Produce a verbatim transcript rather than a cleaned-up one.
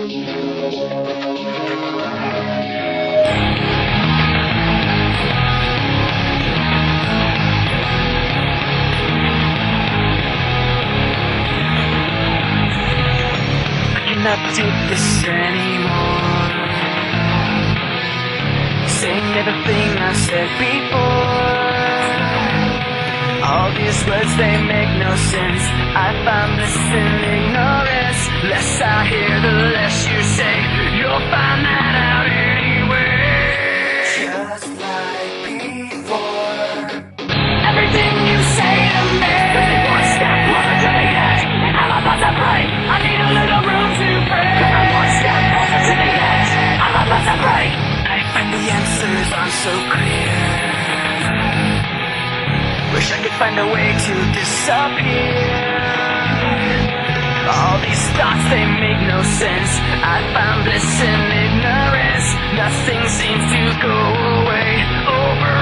Not take this anymore. Saying everything I said before. All these words, they make no sense. I find bliss in ignorance. Less I hear, the less you say. You'll find that out anyway. Just like before. Everything you say to me. One step closer to the edge, and I'm about to break. I need a little room to break. I'm one step closer to the edge, I'm about to break. I find the answers aren't so clear. Wish I could find a way to disappear. All these thoughts, they make no sense. I found bliss in ignorance. Nothing seems to go away. Over